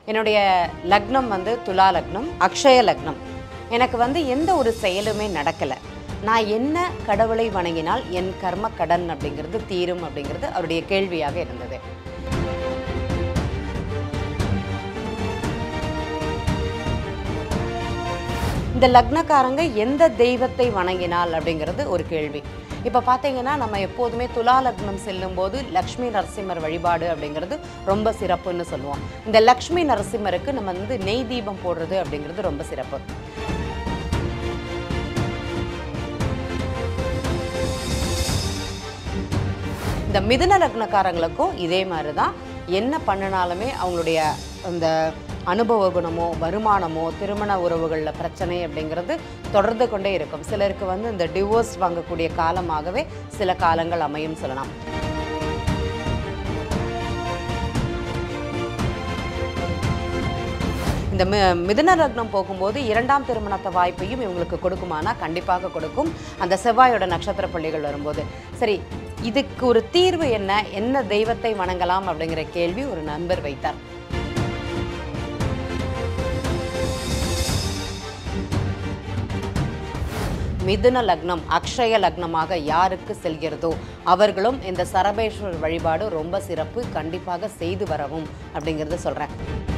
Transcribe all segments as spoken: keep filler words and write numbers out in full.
என்னுடைய லக்னம் வந்து துலா லக்னம், அக்ஷய லக்னம். எனக்கு வந்து எந்த ஒரு செயலுமே நடக்கலை. நான் என்ன கடவுளை வணங்கினால் என் கர்ம கடன் அப்படிங்கிறது தீரும் அப்படிங்கிறது அவருடைய கேள்வியாக இருந்தது. இந்த லக்னக்காரங்க எந்த தெய்வத்தை வணங்கினால் அப்படிங்கிறது ஒரு கேள்வி. இப்போ பார்த்தீங்கன்னா நம்ம எப்போதுமே துலா லக்னம் செல்லும்போது லக்ஷ்மி நரசிம்மர் வழிபாடு அப்படிங்கிறது ரொம்ப சிறப்புன்னு சொல்லுவோம். இந்த லக்ஷ்மி நரசிம்மருக்கு நம்ம வந்து நெய் தீபம் போடுறது அப்படிங்கிறது ரொம்ப சிறப்பு. இந்த மிதுன லக்னக்காரங்களுக்கும் இதே மாதிரி தான். என்ன பண்ணினாலுமே அவங்களுடைய அந்த அனுபவ குணமோ வருமானமோ திருமண உறவுகளில் பிரச்சனை அப்படிங்கிறது தொடர்ந்து கொண்டே இருக்கும். சிலருக்கு வந்து இந்த டிவோர்ஸ் வாங்கக்கூடிய காலமாகவே சில காலங்கள் அமையும் சொல்லலாம். இந்த மி மிதுன லக்னம் போகும்போது இரண்டாம் திருமணத்தை வாய்ப்பையும் இவங்களுக்கு கொடுக்குமானா கண்டிப்பாக கொடுக்கும். அந்த செவ்வாயோட நட்சத்திர பள்ளிகள் வரும்போது சரி, இதுக்கு ஒரு தீர்வு என்ன, என்ன தெய்வத்தை வணங்கலாம் அப்படிங்கிற கேள்வி ஒரு நண்பர் வைத்தார். மிதுன லக்னம் அக்ஷய லக்னமாக யாருக்கு செல்கிறதோ அவர்களும் இந்த சரபேஸ்வரர் வழிபாடு ரொம்ப சிறப்பு, கண்டிப்பாக செய்து வரவும் அப்படிங்கிறத சொல்கிறேன்.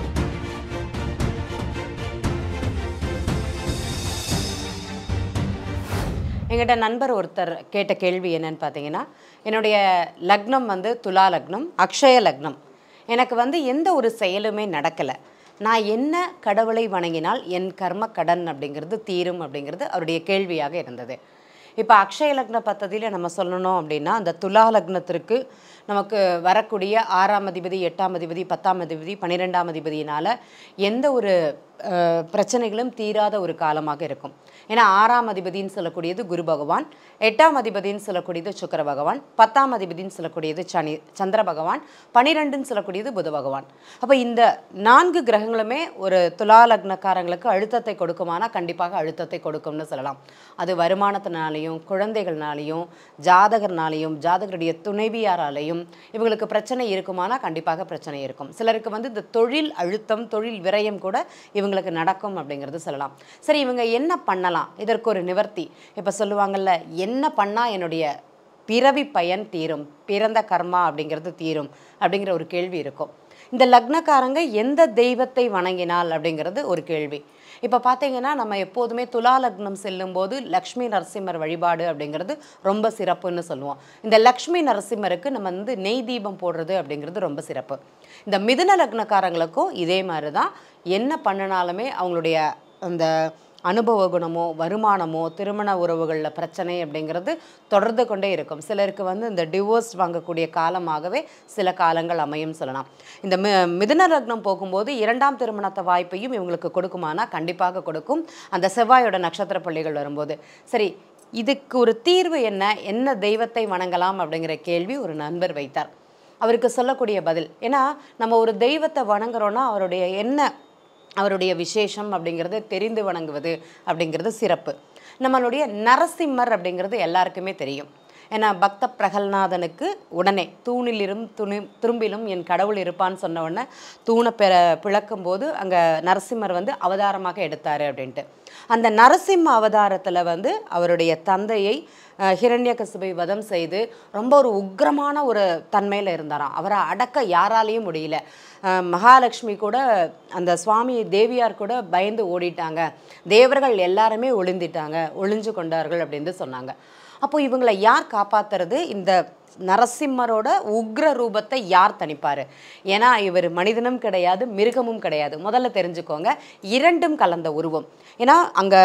எங்கிட்ட நண்பர் ஒருத்தர் கேட்ட கேள்வி என்னன்னு பார்த்தீங்கன்னா, என்னுடைய லக்னம் வந்து துலா லக்னம், அக்ஷய லக்னம். எனக்கு வந்து எந்த ஒரு செயலுமே நடக்கலை. நான் என்ன கடவுளை வணங்கினால் என் கர்ம கடன் அப்படிங்கிறது தீரும் அப்படிங்கிறது அவருடைய கேள்வியாக இருந்தது. இப்போ அக்ஷய லக்ன பத்ததியில் நம்ம சொல்லணும் அப்படின்னா, அந்த துலா லக்னத்திற்கு நமக்கு வரக்கூடிய ஆறாம் அதிபதி, எட்டாம் அதிபதி, பத்தாம் அதிபதி, பன்னிரெண்டாம் அதிபதியினால் எந்த ஒரு பிரச்சனைகளும் தீராத ஒரு காலமாக இருக்கும். ஏன்னா ஆறாம் அதிபதின்னு சொல்லக்கூடியது குரு பகவான், எட்டாம் அதிபதின்னு சொல்லக்கூடியது சுக்கிர பகவான், பத்தாம் அதிபதின்னு சொல்லக்கூடியது சனி சந்திர பகவான், பன்னிரெண்டுன்னு சொல்லக்கூடியது புத பகவான். அப்போ இந்த நான்கு கிரகங்களுமே ஒரு துலா லக்னக்காரங்களுக்கு அழுத்தத்தை கொடுக்குமானா கண்டிப்பாக அழுத்தத்தை கொடுக்கும்னு சொல்லலாம். அது வருமானத்தினாலையும் குழந்தைகள்னாலையும் ஜாதகர்னாலையும் ஜாதகருடைய துணைவியாராலையும் இவங்களுக்கு பிரச்சனை இருக்குமானா கண்டிப்பாக பிரச்சனை இருக்கும். சிலருக்கு வந்து இந்த தொழில் அழுத்தம் தொழில் விரயம் கூட இவங்களுக்கு நடக்கும் அப்படிங்கிறது சொல்லலாம். சரி, இவங்க என்ன பண்ணலாம், இதற்கு ஒரு நிவர்த்தி? இப்போ சொல்லுவாங்கல்ல, என்ன பண்ணால் என்னுடைய பிறவி பயன் தீரும், பிறந்த கர்மா அப்படிங்கிறது தீரும் அப்படிங்கிற ஒரு கேள்வி இருக்கும். இந்த லக்னக்காரங்க எந்த தெய்வத்தை வணங்கினால் அப்படிங்கிறது ஒரு கேள்வி. இப்போ பார்த்தீங்கன்னா நம்ம எப்போதுமே துலா லக்னம் செல்லும்போது லக்ஷ்மி நரசிம்மர் வழிபாடு அப்படிங்கிறது ரொம்ப சிறப்புன்னு சொல்லுவோம். இந்த லக்ஷ்மி நரசிம்மருக்கு நம்ம வந்து நெய் தீபம் போடுறது அப்படிங்கிறது ரொம்ப சிறப்பு. இந்த மிதுன லக்னக்காரங்களுக்கும் இதே மாதிரி தான். என்ன பண்ணினாலுமே அவங்களுடைய அந்த அனுபவ குணமோ வருமானமோ திருமண உறவுகளில் பிரச்சனை அப்படிங்கிறது தொடர்ந்து கொண்டே இருக்கும். சிலருக்கு வந்து இந்த டிவோர்ஸ் வாங்கக்கூடிய காலமாகவே சில காலங்கள் அமையும் சொல்லலாம். இந்த மி மிதுன லக்னம் போகும்போது இரண்டாம் திருமணத்தை வாய்ப்பையும் இவங்களுக்கு கொடுக்குமானா கண்டிப்பாக கொடுக்கும். அந்த செவ்வாயோட நட்சத்திர பள்ளிகள் வரும்போது சரி, இதுக்கு ஒரு தீர்வு என்ன, என்ன தெய்வத்தை வணங்கலாம் அப்படிங்கிற கேள்வி ஒரு நண்பர் வைத்தார். அவருக்கு சொல்லக்கூடிய பதில், ஏன்னா நம்ம ஒரு தெய்வத்தை வணங்குறோன்னா அவருடைய என்ன அவருடைய விசேஷம் அப்படிங்கிறது தெரிந்து வணங்குவது அப்படிங்கிறது சிறப்பு. நம்மளுடைய நரசிம்மர் அப்படிங்கிறது எல்லாருக்குமே தெரியும். ஏன்னா பக்த பிரகல்நாதனுக்கு உடனே தூணிலிரும் துணி திரும்பிலும் என் கடவுள் இருப்பான்னு சொன்ன உடனே தூணை பெற பிளக்கும் போது அங்கே நரசிம்மர் வந்து அவதாரமாக எடுத்தார் அப்படின்ட்டு. அந்த நரசிம்ம அவதாரத்தில் வந்து அவருடைய தந்தையை ஹிரண்யகசிபை வதம் செய்து ரொம்ப ஒரு உக்ரமான ஒரு தன்மையில் இருந்தாராம். அவரை அடக்க யாராலையும் முடியல. மகாலட்சுமி கூட அந்த சுவாமி தேவியார் கூட பயந்து ஓடிட்டாங்க, தேவர்கள் எல்லாருமே ஒளிந்திட்டாங்க, ஒளிஞ்சு கொண்டார்கள் அப்படின்னு சொன்னாங்க. அப்போ இவங்களை யார் காப்பாற்றுறது? இந்த நரசிம்மரோட உக்ர ரூபத்தை யார் தணிப்பார்? ஏன்னா இவர் மனிதனும் கிடையாது மிருகமும் கிடையாது. முதல்ல தெரிஞ்சுக்கோங்க, இரண்டும் கலந்த உருவம். ஏன்னா அங்கே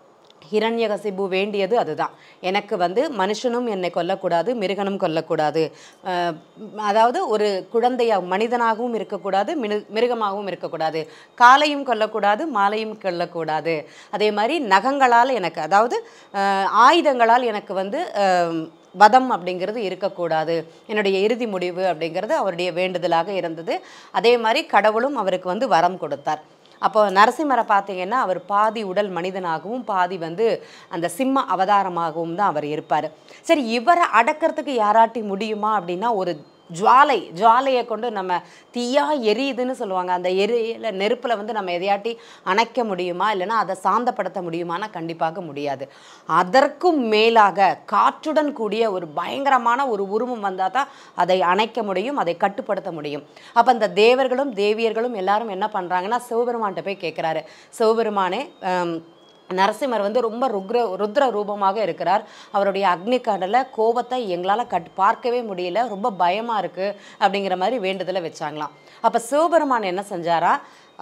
ஹிரண்யகசிபு வேண்டியது அதுதான். எனக்கு வந்து மனுஷனும் என்னை கொல்லக்கூடாது, மிருகனும் கொல்லக்கூடாது, அதாவது ஒரு குழந்தையா மனிதனாகவும் இருக்கக்கூடாது, மிரு மிருகமாகவும் இருக்கக்கூடாது, காலையும் கொல்லக்கூடாது, மாலையும் கொல்லக்கூடாது. அதே மாதிரி நகங்களால் எனக்கு, அதாவது ஆயுதங்களால் எனக்கு வந்து வதம் அப்படிங்கிறது இருக்கக்கூடாது, என்னுடைய இறுதி முடிவு அப்படிங்கிறது அவருடைய வேண்டுதலாக இருந்தது. அதே மாதிரி கடவுளும் அவருக்கு வந்து வரம் கொடுத்தார். அப்போ நரசிம்மரை பார்த்தீங்கன்னா அவர் பாதி உடல் மனிதனாகவும் பாதி வந்து அந்த சிம்ம அவதாரமாகவும் தான் அவர் இருப்பார். சரி, இவரை அடக்கிறதுக்கு யாராட்டி முடியுமா அப்படின்னா ஒரு ஜுவாலை ஜுவாலையை கொண்டு நம்ம தீயா எரியுதுன்னு சொல்லுவாங்க. அந்த எரியில நெருப்பில் வந்து நம்ம எதையாட்டி அணைக்க முடியுமா, இல்லைன்னா அதை சாந்தப்படுத்த முடியுமானா கண்டிப்பாக முடியாது. அதற்கும் மேலாக காற்றுடன் கூடிய ஒரு பயங்கரமான ஒரு உருவம் வந்தால் தான் அதை அணைக்க முடியும், அதை கட்டுப்படுத்த முடியும். அப்போ அந்த தேவர்களும் தேவியர்களும் எல்லாரும் என்ன பண்ணுறாங்கன்னா சிவபெருமான்கிட்ட போய் கேட்குறாரு, சிவபெருமானே நரசிம்மர் வந்து ரொம்ப ருக்ர ருத்ர ரூபமாக இருக்கிறார், அவருடைய அக்னி கடலை கோபத்தை எங்களால் கட் பார்க்கவே முடியல, ரொம்ப பயமாக இருக்குது அப்படிங்கிற மாதிரி வேண்டுதலை வச்சாங்களாம். அப்போ சிவபெருமான் என்ன செஞ்சாரா,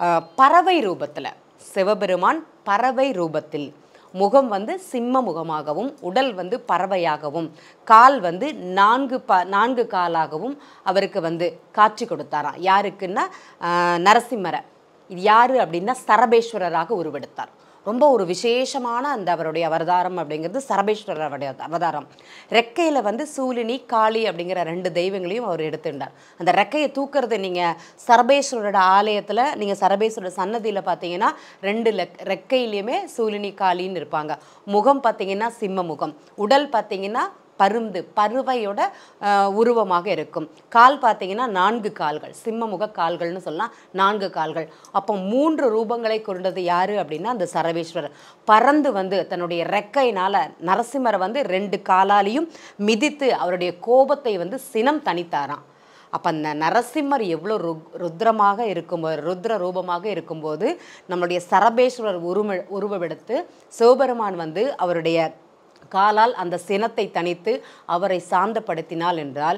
பறவை ரூபத்தில், சிவபெருமான் பறவை ரூபத்தில், முகம் வந்து சிம்ம முகமாகவும் உடல் வந்து பறவையாகவும் கால் வந்து நான்கு ப நான்கு காலாகவும் அவருக்கு வந்து காட்சி கொடுத்தாராம். யாருக்குன்னா நரசிம்மரை. இது யார் அப்படின்னா சரபேஸ்வரராக உருவெடுத்தார். ரொம்ப ஒரு விசேஷமான அந்த அவருடைய அவதாரம் அப்படிங்கிறது சரபேஸ்வரருடைய அவதாரம். ரெக்கையில் வந்து சூலினி காளி அப்படிங்கிற ரெண்டு தெய்வங்களையும் அவர் எடுத்துட்டார். அந்த ரெக்கையை தூக்குறது நீங்கள் சரபேஸ்வரோட ஆலயத்தில் நீங்கள் சரபேஸ்வரர் சன்னதியில் பார்த்தீங்கன்னா ரெண்டு ரெக்கையிலையுமே சூலினி காளின்னு இருப்பாங்க. முகம் பார்த்தீங்கன்னா சிம்ம முகம், உடல் பார்த்தீங்கன்னா பருந்து பருவையோட உருவமாக இருக்கும். கால் பார்த்தீங்கன்னா நான்கு கால்கள், சிம்மமுக கால்கள்னு சொல்லலாம், நான்கு கால்கள். அப்போ மூன்று ரூபங்களை கொண்டது யாரு அப்படின்னா அந்த சரபேஸ்வரர். பறந்து வந்து தன்னுடைய ரெக்கையினால் நரசிம்மரை வந்து ரெண்டு காலாலையும் மிதித்து அவருடைய கோபத்தை வந்து சினம் தணித்தாராம். அப்போ அந்த நரசிம்மர் எவ்வளோ ரு ருத்ரமாக இருக்கும்போது ருத்ர ரூபமாக இருக்கும்போது நம்மளுடைய சரபேஸ்வரர் உருவ உருவெடுத்து சிவபெருமான் வந்து அவருடைய காலால் அந்த சினத்தை தணித்து அவரை சாந்தப்படுத்தினாள் என்றால்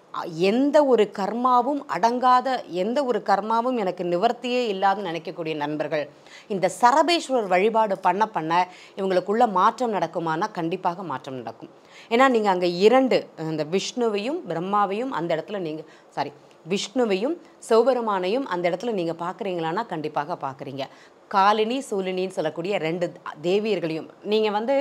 எந்த ஒரு கர்மாவும் அடங்காத, எந்த ஒரு கர்மாவும் எனக்கு நிவர்த்தியே இல்லாத நினைக்கக்கூடிய நண்பர்கள் இந்த சரபேஸ்வரர் வழிபாடு பண்ண பண்ண இவங்களுக்குள்ள மாற்றம் நடக்குமானா கண்டிப்பாக மாற்றம் நடக்கும். ஏன்னா நீங்கள் அங்கே இரண்டு இந்த விஷ்ணுவையும் பிரம்மாவையும் அந்த இடத்துல நீங்கள் சாரி விஷ்ணுவையும் சிவபெருமானையும் அந்த இடத்துல நீங்கள் பார்க்குறீங்களான்னா கண்டிப்பாக பார்க்குறீங்க. காலினி சூலினின்னு சொல்லக்கூடிய ரெண்டு தேவியர்களையும் நீங்கள் வந்து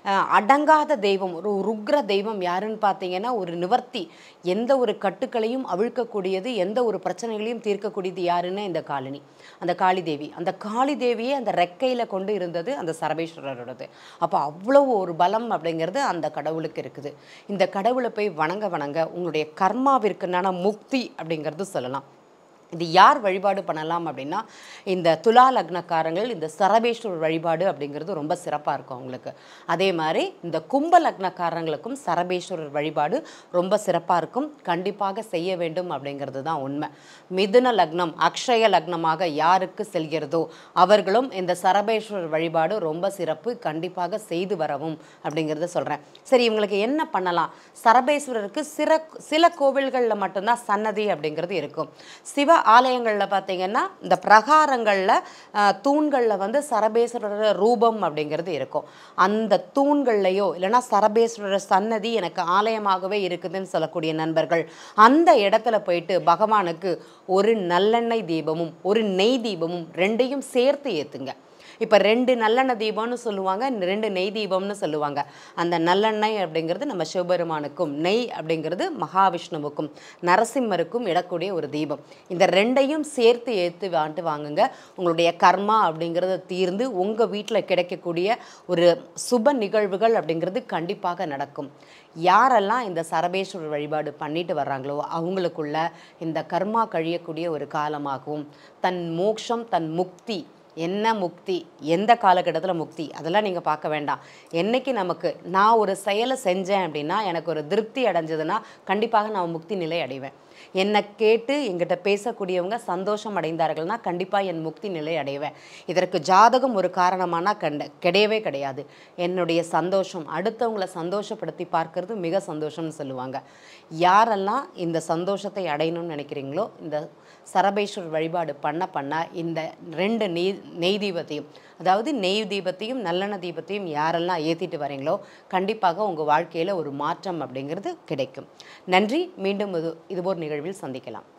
அடங்காத தெய்வம், ஒரு ருக்ர தெய்வம் யாருன்னு பார்த்தீங்கன்னா ஒரு நிவர்த்தி, எந்த ஒரு கட்டுக்களையும் அவிழ்க்கக்கூடியது, எந்த ஒரு பிரச்சனைகளையும் தீர்க்கக்கூடியது யாருன்னா இந்த காலினி, அந்த காளி தேவி. அந்த காளி தேவியை அந்த ரெக்கையில் கொண்டு இருந்தது அந்த சரபேஸ்வரரோடது. அப்போ அவ்வளோ ஒரு பலம் அப்படிங்கிறது அந்த கடவுளுக்கு இருக்குது. இந்த கடவுளை போய் வணங்க வணங்க உங்களுடைய கர்மாவிற்குண்டான முக்தி அப்படிங்கிறது சொல்லலாம். இது யார் வழிபாடு பண்ணலாம் அப்படின்னா இந்த துலா லக்னக்காரங்கள் இந்த சரபேஸ்வரர் வழிபாடு அப்படிங்கிறது ரொம்ப சிறப்பாக இருக்கும் அவங்களுக்கு. அதே மாதிரி இந்த கும்ப லக்னக்காரங்களுக்கும் சரபேஸ்வரர் வழிபாடு ரொம்ப சிறப்பாக இருக்கும், கண்டிப்பாக செய்ய வேண்டும் அப்படிங்கிறது தான் உண்மை. மிதுன லக்னம் அக்ஷய லக்னமாக யாருக்கு செல்கிறதோ அவர்களும் இந்த சரபேஸ்வரர் வழிபாடு ரொம்ப சிறப்பு, கண்டிப்பாக செய்து வரவும் அப்படிங்கிறத சொல்கிறேன். சரி, இவங்களுக்கு என்ன பண்ணலாம்? சரபேஸ்வரருக்கு சிற சில கோவில்களில் மட்டும்தான் சன்னதி அப்படிங்கிறது இருக்கும். சிவ ஆலயங்களில் பார்த்தீங்கன்னா இந்த பிரகாரங்களில் தூண்களில் வந்து சரபேஸ்வரர் ரூபம் அப்படிங்கிறது இருக்கும். அந்த தூண்கள்லையோ இல்லைன்னா சரபேஸ்வரர் சன்னதி எனக்கு ஆலயமாகவே இருக்குதுன்னு சொல்லக்கூடிய நண்பர்கள் அந்த இடத்துல போயிட்டு பகவானுக்கு ஒரு நல்லெண்ணெய் தீபமும் ஒரு நெய் தீபமும் ரெண்டையும் சேர்த்து ஏற்றுங்க. இப்போ ரெண்டு நல்லெண்ணெய் தீபம்னு சொல்லுவாங்க, ரெண்டு நெய் தீபம்னு சொல்லுவாங்க. அந்த நல்லெண்ணெய் அப்படிங்கிறது நம்ம சிவபெருமானுக்கும், நெய் அப்படிங்கிறது மகாவிஷ்ணுவுக்கும் நரசிம்மருக்கும் இடக்கூடிய ஒரு தீபம். இந்த ரெண்டையும் சேர்த்து ஏற்று வாண்டு வாங்குங்க. உங்களுடைய கர்மா அப்படிங்கிறது தீர்ந்து உங்கள் வீட்டில் கிடைக்கக்கூடிய ஒரு சுப நிகழ்வுகள் அப்படிங்கிறது கண்டிப்பாக நடக்கும். யாரெல்லாம் இந்த சரபேஸ்வரர் வழிபாடு பண்ணிட்டு வர்றாங்களோ அவங்களுக்குள்ள இந்த கர்மா கழியக்கூடிய ஒரு காலமாகவும் தன் மோட்சம் தன் முக்தி, என்ன முக்தி, எந்த காலகட்டத்தில் முக்தி, அதெல்லாம் நீங்கள் பார்க்க வேண்டாம். என்றைக்கு நமக்கு நான் ஒரு செயலை செஞ்சேன் அப்படின்னா எனக்கு ஒரு திருப்தி அடைஞ்சதுன்னா கண்டிப்பாக நான் முக்தி நிலை அடைவேன். என்னை கேட்டு எங்கிட்ட பேசக்கூடியவங்க சந்தோஷம் அடைந்தார்கள்னா கண்டிப்பாக என் முக்தி நிலை அடைவேன். இதற்கு ஜாதகம் ஒரு காரணமானா கண்ட கிடையவே கிடையாது. என்னுடைய சந்தோஷம், அடுத்தவங்களை சந்தோஷப்படுத்தி பார்க்கறது மிக சந்தோஷம்னு சொல்லுவாங்க. யாரெல்லாம் இந்த சந்தோஷத்தை அடையணும்னு நினைக்கிறீங்களோ இந்த சரபேஸ்வரர் வழிபாடு பண்ண பண்ண இந்த ரெண்டு நெய் நெய் தீபத்தையும், அதாவது நெய் தீபத்தையும் நல்லெண்ணெய் தீபத்தையும் யாரெல்லாம் ஏற்றிட்டு வரீங்களோ கண்டிப்பாக உங்கள் வாழ்க்கையில் ஒரு மாற்றம் அப்படிங்கிறது கிடைக்கும். நன்றி. மீண்டும் இது இதுபோர் நிகழ்வில் சந்திக்கலாம்.